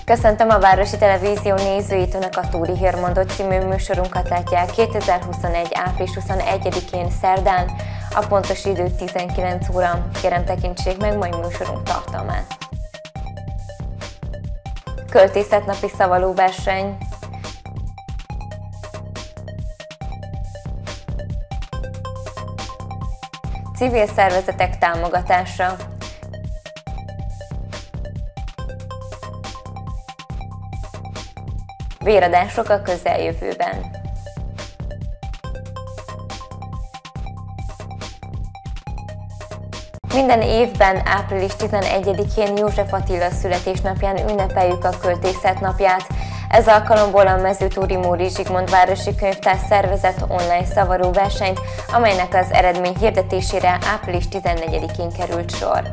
Köszöntöm a Városi Televízió nézőit, Önök a Túri Hírmondó című műsorunkat látják 2021. április 21-én szerdán, a pontos idő 19 óra. Kérem, tekintsék meg mai műsorunk tartalmát. Költészetnapi szavalóverseny. Civil szervezetek támogatása. Véradások a közeljövőben. Minden évben április 11-én József Attila születésnapján ünnepeljük a Költészet napját. Ez alkalomból a Mezőtúri Móri Zsigmond Városi Könyvtár szervezett online szavaróversenyt, amelynek az eredmény hirdetésére április 14-én került sor.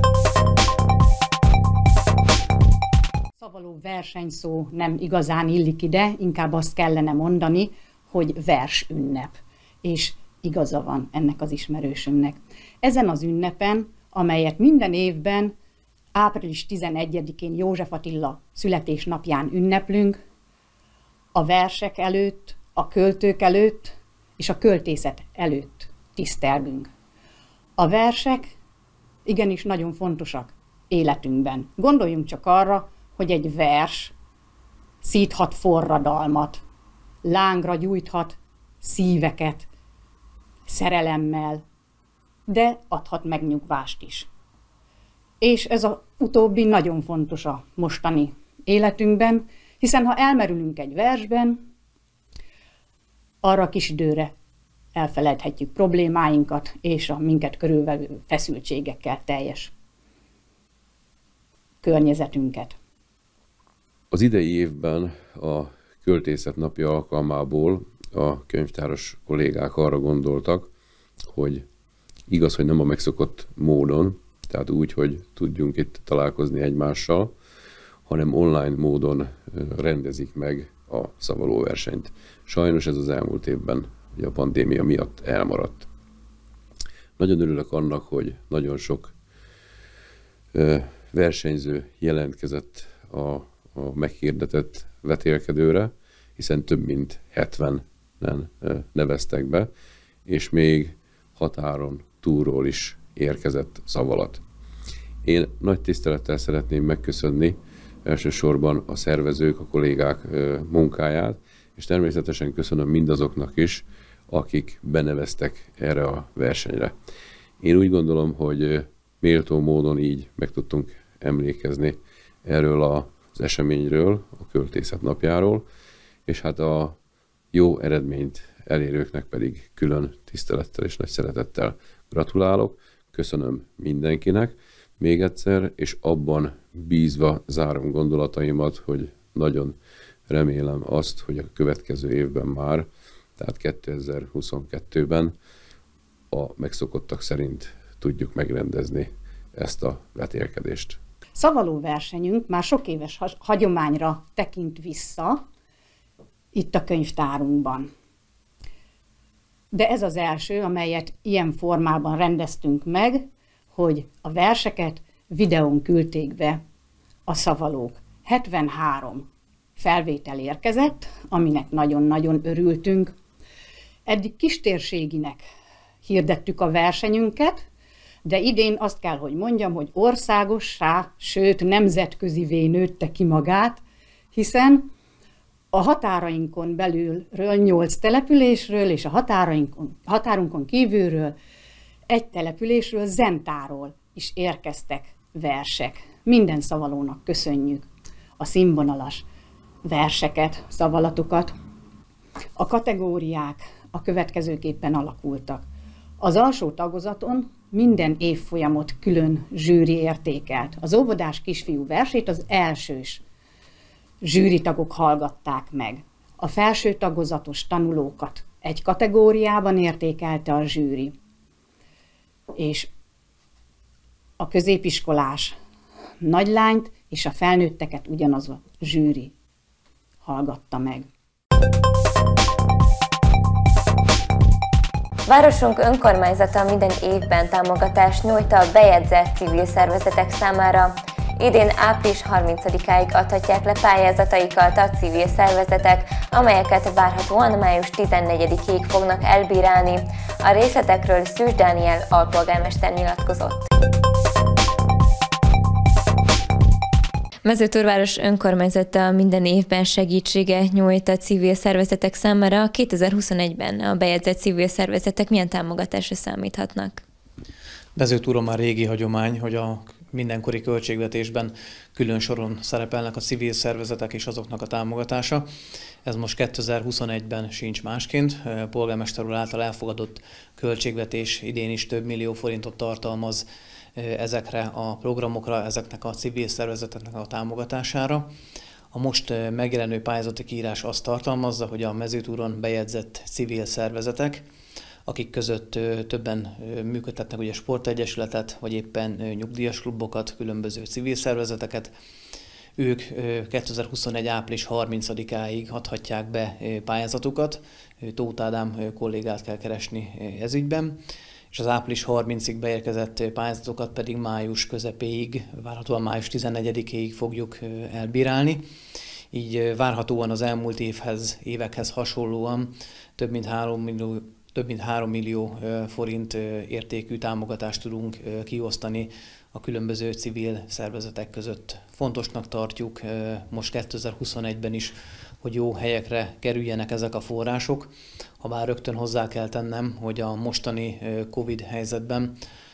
Szavaló versenyszó nem igazán illik ide, inkább azt kellene mondani, hogy versünnep. És igaza van ennek az ismerősünknek. Ezen az ünnepen, amelyet minden évben április 11-én József Attila születésnapján ünneplünk, a versek előtt, a költők előtt és a költészet előtt tisztelgünk. A versek igenis nagyon fontosak életünkben. Gondoljunk csak arra, hogy egy vers szíthat forradalmat, lángra gyújthat szíveket szerelemmel, de adhat megnyugvást is. És ez az utóbbi nagyon fontos a mostani életünkben, hiszen ha elmerülünk egy versben, arra kis időre elfeledhetjük problémáinkat és a minket körülvevő feszültségekkel teljes környezetünket. Az idei évben a Költészet napja alkalmából a könyvtáros kollégák arra gondoltak, hogy igaz, hogy nem a megszokott módon, tehát úgy, hogy tudjunk itt találkozni egymással, hanem online módon rendezik meg a szavalóversenyt. Sajnos ez az elmúlt évben, a pandémia miatt elmaradt. Nagyon örülök annak, hogy nagyon sok versenyző jelentkezett a meghirdetett vetélkedőre, hiszen több mint 70-en neveztek be, és még határon túlról is érkezett szavalat. Én nagy tisztelettel szeretném megköszönni elsősorban a szervezők, a kollégák munkáját, és természetesen köszönöm mindazoknak is, akik beneveztek erre a versenyre. Én úgy gondolom, hogy méltó módon így meg tudtunk emlékezni erről az eseményről, a Költészet napjáról, és hát a jó eredményt elérőknek pedig külön tisztelettel és nagy szeretettel gratulálok. Köszönöm mindenkinek még egyszer, és abban bízva zárom gondolataimat, hogy nagyon remélem azt, hogy a következő évben már, tehát 2022-ben a megszokottak szerint tudjuk megrendezni ezt a vetélkedést. Szavalóversenyünk már sok éves hagyományra tekint vissza itt a könyvtárunkban. De ez az első, amelyet ilyen formában rendeztünk meg, hogy a verseket videón küldték be a szavalók. 73 felvétel érkezett, aminek nagyon-nagyon örültünk. Eddig kistérséginek hirdettük a versenyünket, de idén azt kell, hogy mondjam, hogy országossá, sőt nemzetközivé nőtte ki magát, hiszen a határainkon belülről 8 településről és a határunkon kívülről egy településről, Zentáról is érkeztek versek. Minden szavalónak köszönjük a színvonalas verseket, szavalatokat. A kategóriák a következőképpen alakultak. Az alsó tagozaton minden évfolyamot külön zsűri értékelt. Az óvodás kisfiú versét az elsős zsűritagok hallgatták meg. A felső tagozatos tanulókat egy kategóriában értékelte a zsűri, és a középiskolás nagylányt és a felnőtteket ugyanaz a zsűri hallgatta meg. Városunk önkormányzata minden évben támogatást nyújt a bejegyzett civil szervezetek számára. Idén április 30-áig adhatják le pályázataikat a civil szervezetek, amelyeket várhatóan május 14-ig fognak elbírálni. A részletekről Szűcs Dániel alpolgármester nyilatkozott. Mezőtúrváros önkormányzata minden évben segítséget nyújt a civil szervezetek számára. 2021-ben a bejegyzett civil szervezetek milyen támogatásra számíthatnak? Mezőtúron már régi hagyomány, hogy a mindenkori költségvetésben külön soron szerepelnek a civil szervezetek és azoknak a támogatása. Ez most 2021-ben sincs másként. Polgármester úr által elfogadott költségvetés idén is több millió forintot tartalmaz ezekre a programokra, ezeknek a civil szervezeteknek a támogatására. A most megjelenő pályázati kiírás azt tartalmazza, hogy a Mezőtúron bejegyzett civil szervezetek, akik között többen működtetnek ugye sportegyesületet, vagy éppen nyugdíjas klubokat, különböző civil szervezeteket, ők 2021. április 30-áig adhatják be pályázatukat. Tóth Ádám kollégát kell keresni ez ügyben, és az április 30-ig beérkezett pályázatokat pedig május közepéig, várhatóan május 14-ig fogjuk elbírálni. Így várhatóan az elmúlt évekhez hasonlóan több mint 3 millió forint értékű támogatást tudunk kiosztani a különböző civil szervezetek között. Fontosnak tartjuk most 2021-ben is, hogy jó helyekre kerüljenek ezek a források. Habár rögtön hozzá kell tennem, hogy a mostani Covid helyzetben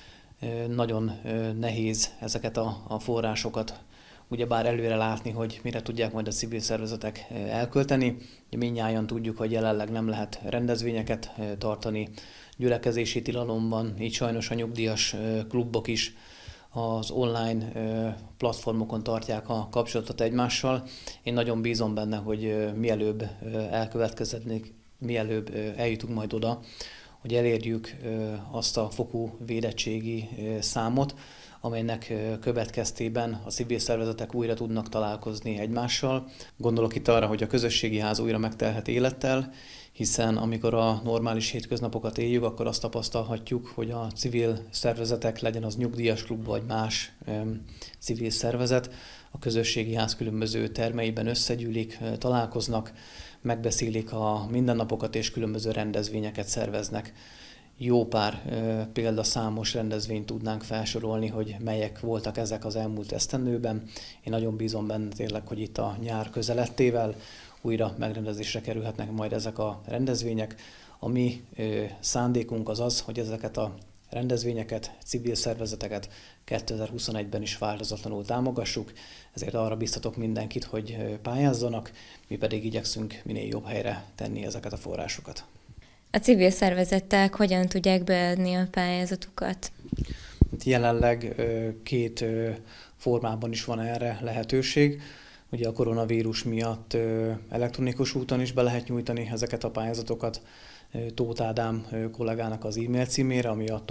nagyon nehéz ezeket a forrásokat ugyebár előre látni, hogy mire tudják majd a civil szervezetek elkölteni. Mindnyájan tudjuk, hogy jelenleg nem lehet rendezvényeket tartani, gyülekezési tilalom van, így sajnos a nyugdíjas klubok is az online platformokon tartják a kapcsolatot egymással. Én nagyon bízom benne, hogy mielőbb elkövetkezetnék, mielőbb eljutunk majd oda, hogy elérjük azt a fokú védettségi számot, amelynek következtében a civil szervezetek újra tudnak találkozni egymással. Gondolok itt arra, hogy a közösségi ház újra megtelhet élettel, hiszen amikor a normális hétköznapokat éljük, akkor azt tapasztalhatjuk, hogy a civil szervezetek, legyen az nyugdíjas klub vagy más civil szervezet, a közösségi ház különböző termeiben összegyűlik, találkoznak, megbeszélik a mindennapokat és különböző rendezvényeket szerveznek. Jó pár példaszámos rendezvényt tudnánk felsorolni, hogy melyek voltak ezek az elmúlt esztendőben. Én nagyon bízom benne tényleg, hogy itt a nyár közelettével újra megrendezésre kerülhetnek majd ezek a rendezvények. A mi szándékunk az az, hogy ezeket a rendezvényeket, civil szervezeteket 2021-ben is változatlanul támogassuk, ezért arra biztatok mindenkit, hogy pályázzanak, mi pedig igyekszünk minél jobb helyre tenni ezeket a forrásokat. A civil szervezetek hogyan tudják beadni a pályázatukat? Jelenleg két formában is van erre lehetőség. Ugye a koronavírus miatt elektronikus úton is be lehet nyújtani ezeket a pályázatokat. Tóth Ádám kollégának az e-mail címére, ami a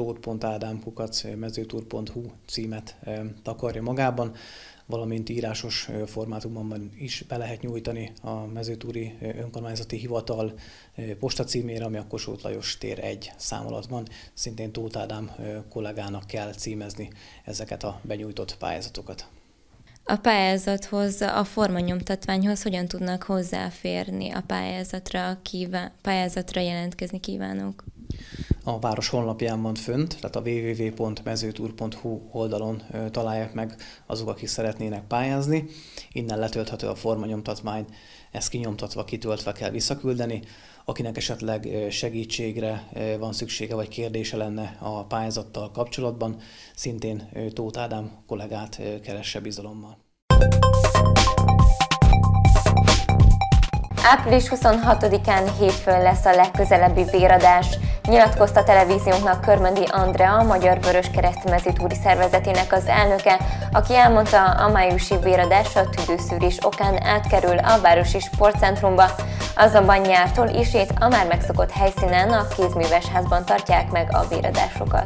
tóth.ádám@mezőtúr.hu címet takarja magában, valamint írásos formátumban is be lehet nyújtani a Mezőtúri Önkormányzati Hivatal postacímére, ami a Kossuth Lajos tér 1 szám alatt van. Szintén Tóth Ádám kollégának kell címezni ezeket a benyújtott pályázatokat. A pályázathoz, a formanyomtatványhoz hogyan tudnak hozzáférni a pályázatra jelentkezni kívánók? A város honlapján van fönt, tehát a www.mezőtúr.hu oldalon találják meg azok, akik szeretnének pályázni. Innen letölthető a formanyomtatvány, ezt kinyomtatva, kitöltve kell visszaküldeni. Akinek esetleg segítségre van szüksége, vagy kérdése lenne a pályázattal kapcsolatban, szintén Tóth Ádám kollégát keresse bizalommal. Április 26-án hétfőn lesz a legközelebbi véradás, nyilatkozta a televíziónknak Körmendi Andrea, a Magyar Vöröskereszt mezőtúri szervezetének az elnöke, aki elmondta, a májusi véradás a tüdőszűrés okán átkerül a városi sportcentrumba, azonban nyártól ismét a már megszokott helyszínen, a kézművesházban tartják meg a véradásokat.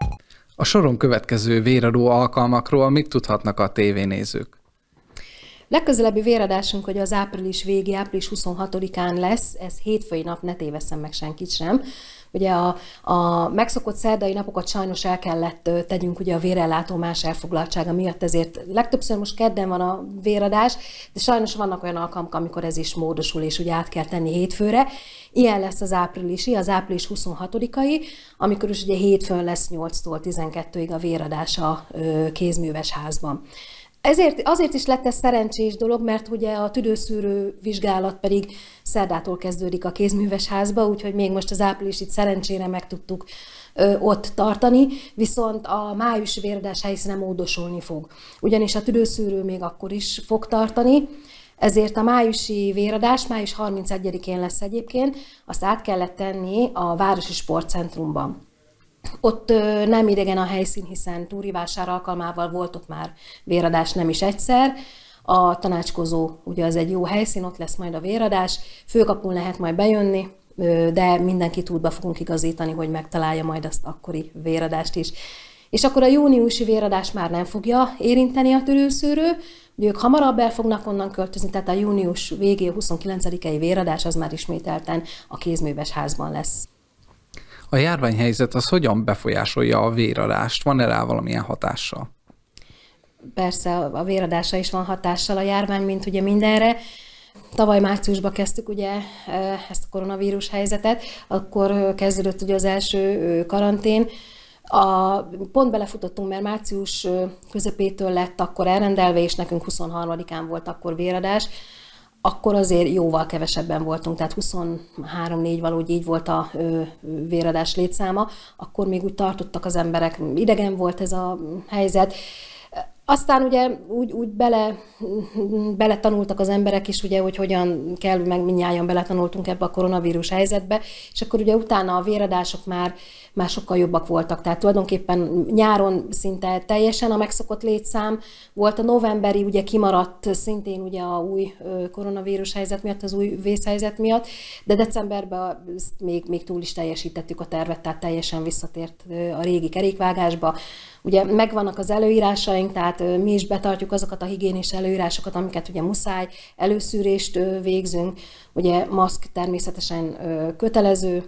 A soron következő véradó alkalmakról mit tudhatnak a tévénézők? Legközelebbi véradásunk, hogy az április végi, április 26-án lesz, ez hétfői nap, ne tévesszem meg senkit sem. Ugye a megszokott szerdai napokat sajnos el kellett tegyünk ugye a vérellátó más elfoglaltsága miatt, ezért legtöbbször most kedden van a véradás, de sajnos vannak olyan alkalmak, amikor ez is módosul, és ugye át kell tenni hétfőre. Ilyen lesz az áprilisi, az április 26-ai, amikor is ugye hétfőn lesz 8-tól 12-ig a véradás a kézműves házban. Azért is lett ez szerencsés dolog, mert ugye a tüdőszűrő vizsgálat pedig szerdától kezdődik a kézműves házba, úgyhogy még most az áprilisit szerencsére meg tudtuk ott tartani, viszont a májusi véradás helyszíne módosulni fog. Ugyanis a tüdőszűrő még akkor is fog tartani, ezért a májusi véradás, május 31-én lesz egyébként, azt át kellett tenni a Városi Sportcentrumban. Ott nem idegen a helyszín, hiszen túrivásár alkalmával volt ott már véradás nem is egyszer. A tanácskozó, ugye az egy jó helyszín, ott lesz majd a véradás, főkapun lehet majd bejönni, de mindenkit útba fogunk igazítani, hogy megtalálja majd azt akkori véradást is. És akkor a júniusi véradás már nem fogja érinteni a tüdőszűrő, ugye ők hamarabb el fognak onnan költözni, tehát a június végé, 29-i véradás az már ismételten a kézműves házban lesz. A járványhelyzet az hogyan befolyásolja a véradást? Van-e rá valamilyen hatással? Persze, a véradásra is van hatással a járvány, mint ugye mindenre. Tavaly márciusban kezdtük ugye ezt a koronavírus helyzetet, akkor kezdődött ugye az első karantén. Pont belefutottunk, mert március közepétől lett akkor elrendelve, és nekünk 23-án volt akkor véradás. Akkor azért jóval kevesebben voltunk, tehát 23-4 valahogy így volt a véradás létszáma, akkor még úgy tartottak az emberek, idegen volt ez a helyzet. Aztán ugye úgy beletanultak az emberek is, ugye, hogy hogyan kell, meg mindnyájan beletanultunk ebbe a koronavírus helyzetbe, és akkor ugye utána a véradások már sokkal jobbak voltak. Tehát tulajdonképpen nyáron szinte teljesen a megszokott létszám volt, a novemberi ugye kimaradt szintén ugye a új koronavírus helyzet miatt, az új vészhelyzet miatt, de decemberben még túl is teljesítettük a tervet, tehát teljesen visszatért a régi kerékvágásba. Ugye megvannak az előírásaink, tehát mi is betartjuk azokat a higiénis előírásokat, amiket ugye muszáj, előszűrést végzünk, ugye maszk természetesen kötelező,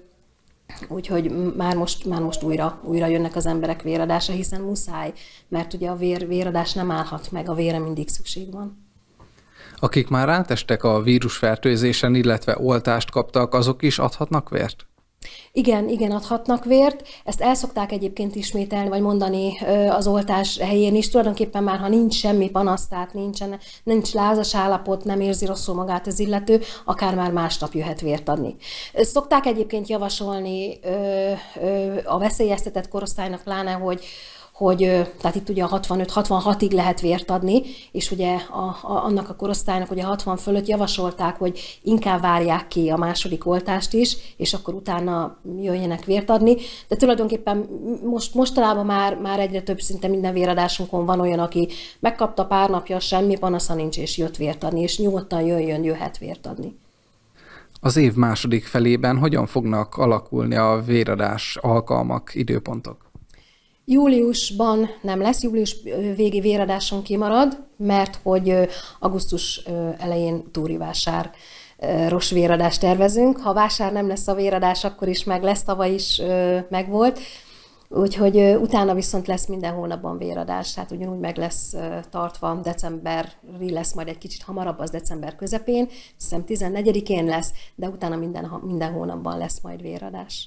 úgyhogy már most újra jönnek az emberek véradásra, hiszen muszáj, mert ugye a véradás nem állhat meg, a vére mindig szükség van. Akik már átestek a vírusfertőzésen, illetve oltást kaptak, azok is adhatnak vért? Igen, adhatnak vért. Ezt el szokták egyébként ismételni, vagy mondani az oltás helyén is. Tulajdonképpen már, ha nincs semmi panasz, tehát nincs lázas állapot, nem érzi rosszul magát az illető, akár már másnap jöhet vért adni. Szokták egyébként javasolni a veszélyeztetett korosztálynak, pláne, hogy tehát itt ugye a 65-66-ig lehet vért adni, és ugye annak a korosztálynak ugye 60 fölött javasolták, hogy inkább várják ki a második oltást is, és akkor utána jöjjenek vért adni. De tulajdonképpen mostanában már egyre több, szinte minden véradásunkon van olyan, aki megkapta pár napja, semmi panasza nincs, és jött vért adni, és nyugodtan jöhet vért adni. Az év második felében hogyan fognak alakulni a véradás alkalmak, időpontok? Júliusban nem lesz, július végi véradáson kimarad, mert hogy augusztus elején túrivásáros véradást tervezünk. Ha vásár nem lesz a véradás, akkor is meg lesz, tavaly is megvolt. Úgyhogy utána viszont lesz minden hónapban véradás, tehát ugyanúgy meg lesz tartva, decemberi lesz majd egy kicsit hamarabb, az december közepén, hiszem 14-én lesz, de utána minden hónapban lesz majd véradás.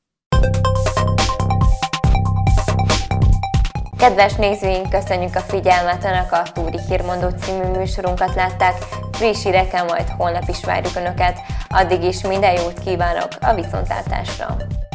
Kedves nézőink, köszönjük a figyelmet! Önök a Túri Hírmondó című műsorunkat látták. Friss hírekkel majd holnap is várjuk Önöket. Addig is minden jót kívánok a viszontlátásra!